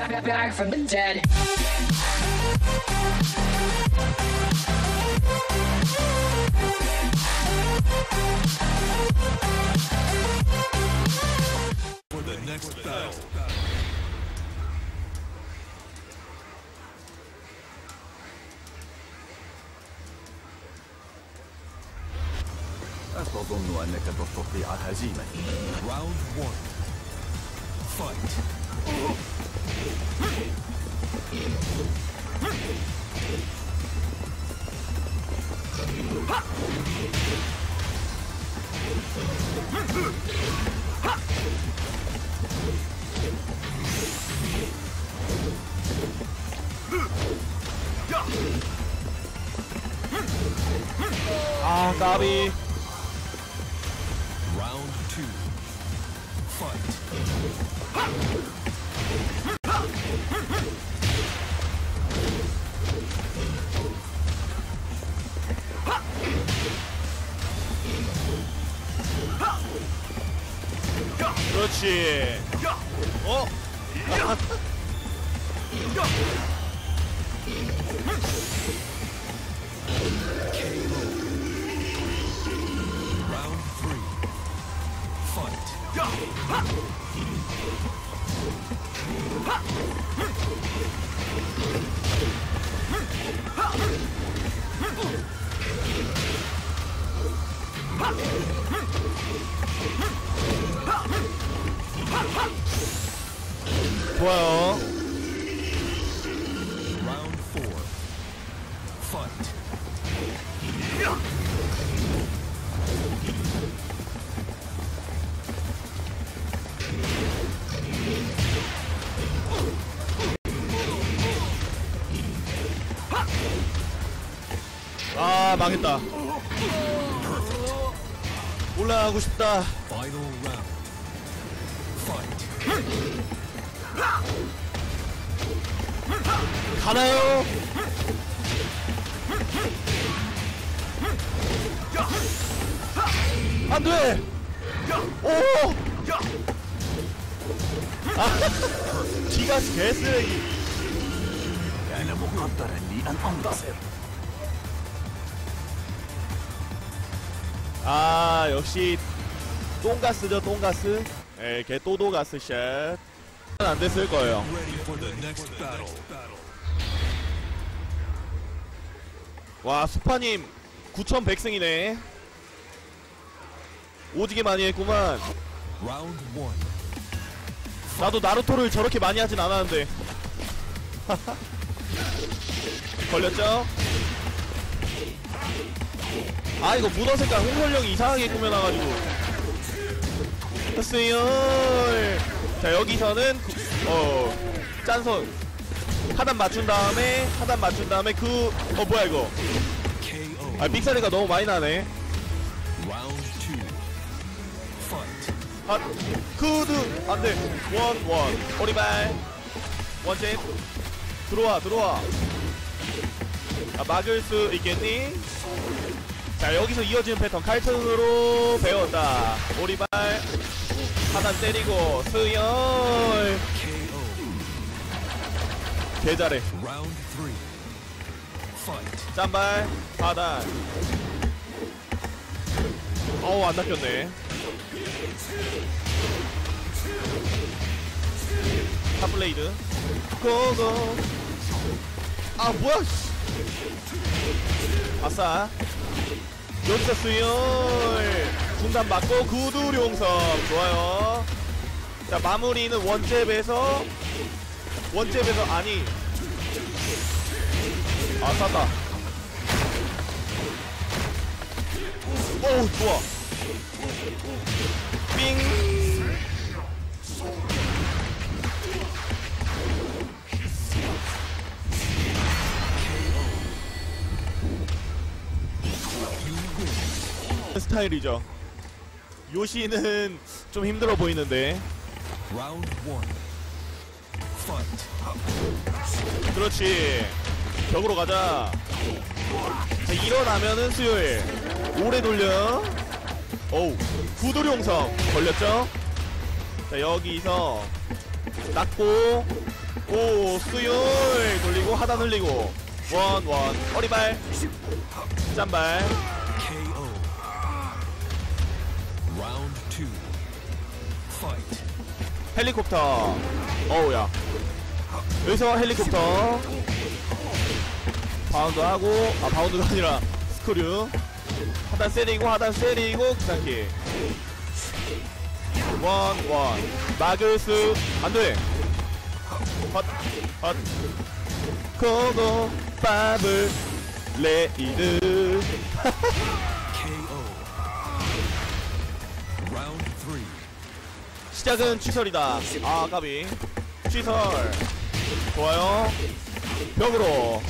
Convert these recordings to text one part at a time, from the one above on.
back from the dead. For the next battle. أتظن أنك تستطيع هزيمتي. Round 1. Fight. 아, 까비. Round 2. Fight. 그렇지. 어? Round 3. Fight. 좋아요. Round 4. Fight. 아, 망했다. 올라가고 싶다. Final round. Fight. 가나요? 안 돼! 오! 아, 기가스 개쓰레기. كان مقدرا لي أن أنتصر. 아, 역시 똥가스죠, 똥가스. 에, 걔 또도가스 샷. 안 됐을 거예요. Ready for the next battle. 와, 수파님 9100승이네. 오지게 많이 했구만. Round 1. 나도 나루토를 저렇게 많이 하진 않았는데. 걸렸죠? 아, 이거 문어 색깔 홍설령이 이상하게 꾸며놔가지고. 됐어요. 자, 여기서는 짠선 하단 맞춘 다음에 뭐야 이거. KO. 아, 삑사리가 너무 많이 나네. Round 2. Fight. 아, 쿠드 안돼. 원 오리발 원잽. 들어와. 아, 막을 수 있겠니? 자, 여기서 이어지는 패턴 칼튼으로 배웠다. 오리발 하단 때리고 수열. KO. 개잘해. Round 3. Fight. 짠발 하단. 어우, 안 낚였네. 탑블레이드 고고. 아, 뭐야. 아싸. 여기서 수열 중단 맞고 구두룡성. 좋아요. 자, 마무리는 원잽에서 아니. 아, 쌌다. 오, 좋아. 삥. 스타일이죠. 요시는 좀 힘들어 보이는데. Round 1. Fight. 그렇지. 벽으로 가자. 자, 일어나면은 수요일. 오래 돌려. 어우, 구도룡성 걸렸죠? 자, 여기서 낚고 오 수율 돌리고 하단 흘리고 원 어리발 짠발 KO. Round 2. Fight. 헬리콥터. 어우야 여기서 헬리콥터 바운드 하고 바운드가 아니라 스크류 하단 세리고 기상키 원 막을 수 안돼 헛 고고 바블 레이드 KO. Round 3. 시작은 취설이다. 아 까비 취설 좋아요. 벽으로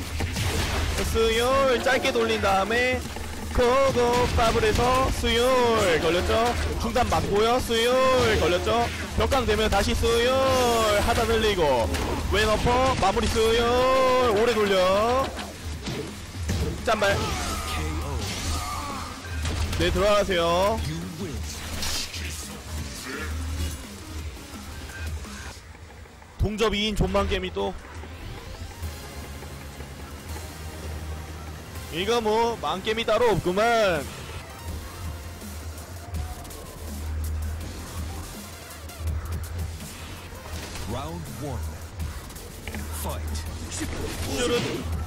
수율 짧게 돌린 다음에 고고 바블에서 수율 걸렸죠. 중단 맞고요. 수율 걸렸죠. 벽강 되면 다시 수율 하단 흘리고 왼어퍼 마무리 수율 오래 돌려 짠발 KO. 네 들어가세요. You win. 동접 2인 존만게임이 또 이거 뭐 만게임이 따로 없구만. Round 1. Fight. 슈릇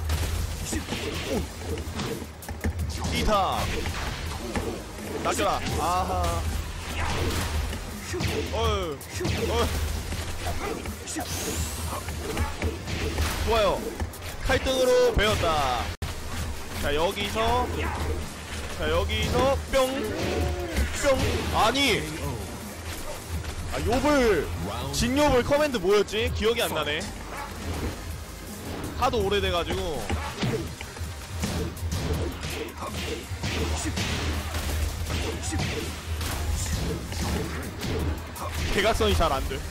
이타 낚여라. 아하 어휴 좋아요. 칼등으로 배웠다. 자 여기서 뿅 아니 요블 진요블 커맨드 뭐였지? 기억이 안 나네. 하도 오래돼가지고 대각선이 잘 안 돼.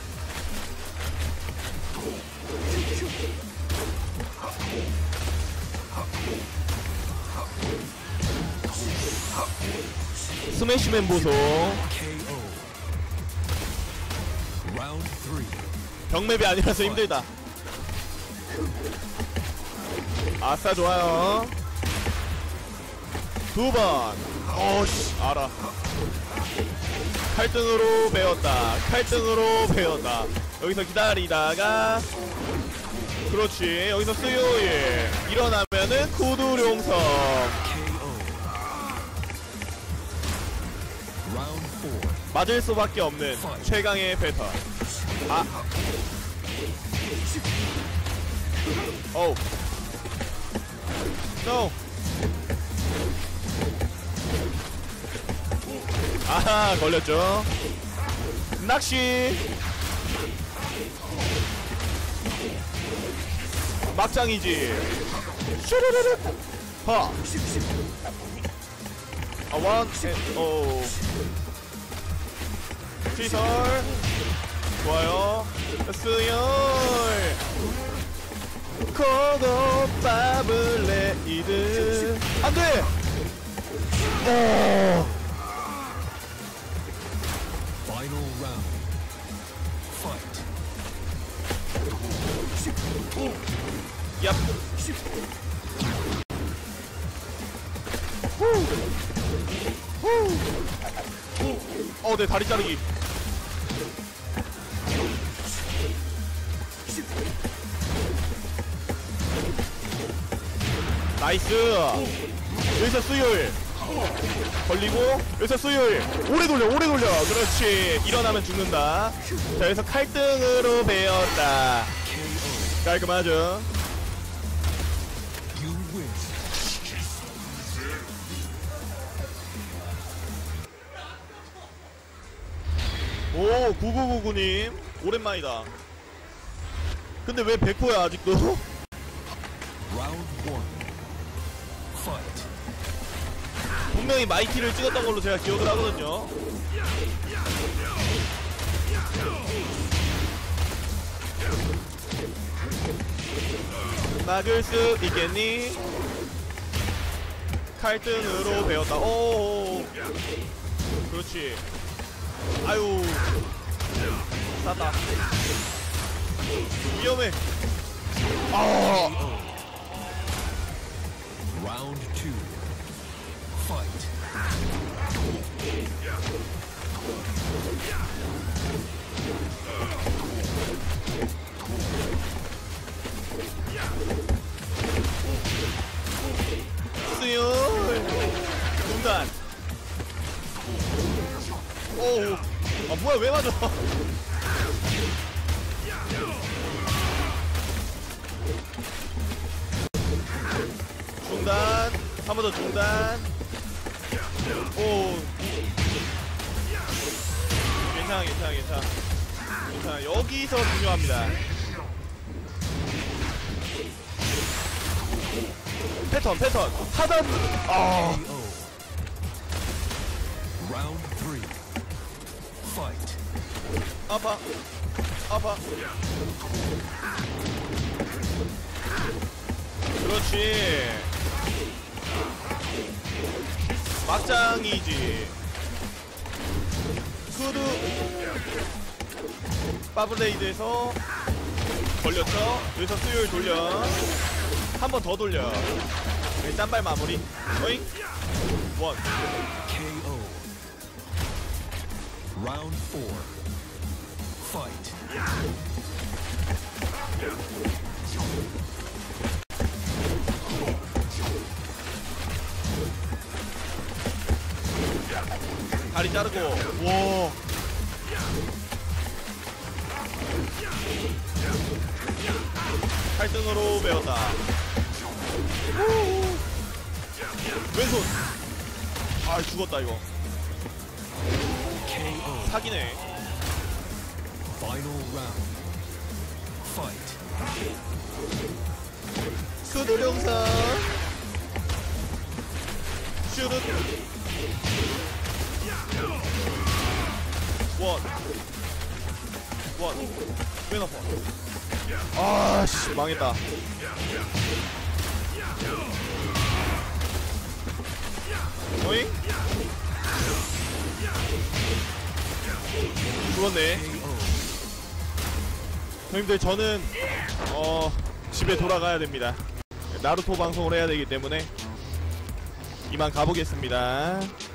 스매시맨 보소. KO. Round 3. 병맵이 아니라서 힘들다. 아싸 좋아요. 두 번. 어씨 알아. 칼등으로 배웠다. 여기서 기다리다가 그렇지. 여기서 수요일 일어나면은 구두룡성. KO. Round 4. 맞을 수밖에 없는 최강의 패턴. 어우 NO. 아하 걸렸죠. 낚시 막장이지. 슈르르르 하. 원 오 시설 좋아요. 수열 고고 바블레이드 안돼. Final round. Fight. 얍. 내 다리 자르기. 나이스. 여기서 수요일 걸리고 여기서 수요일 오래 돌려. 그렇지. 일어나면 죽는다. 자 여기서 칼등으로 베었다. 깔끔하죠. You win. 오 9999님 오랜만이다. 근데 왜 100%야 아직도? Round 1. Fight. 분명히 마이키를 찍었던 걸로 제가 기억을 하거든요. 막을 수 있겠니? 칼등으로 배웠다. 오 그렇지. 아유 쌌다. 위험해. 아. Round 2. Fight. 수율 중단. 오우. 아 뭐야 왜 맞아? 중단. 한 번 더 중단. 오. 괜찮아 괜찮아 괜찮아. 괜찮아. 여기서 중요합니다. 패턴 하단. 아. KO. Round 3. Fight. 아파. 그렇지. 막장이지. 쿠드 파블레이드에서 걸렸죠. 여기서 수요일 돌려. 한 번 더 돌려. 짠발 마무리. 어잉. 원. KO. Round 4. Fight. 다리 자르고. 와. 팔등으로 배웠다. 왼손. 아 죽었다 이거. KO. 사기네. Final round. Fight. 수도령선. 슈릇. 원. 왼 아파. 아씨 망했다. 어잉? 죽었네. 형님들 저는 집에 돌아가야 됩니다. 나루토 방송을 해야 되기 때문에 이만 가보겠습니다.